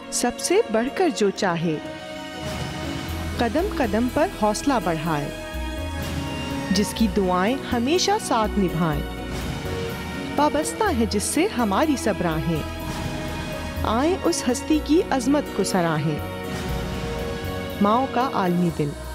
सबसे बढ़कर जो चाहे, कदम कदम पर हौसला बढ़ाए, जिसकी दुआएं हमेशा साथ निभाएं, वाबस्ता है जिससे हमारी सब राहें, आए उस हस्ती की अजमत को सराहें। माओ का आलमी दिन।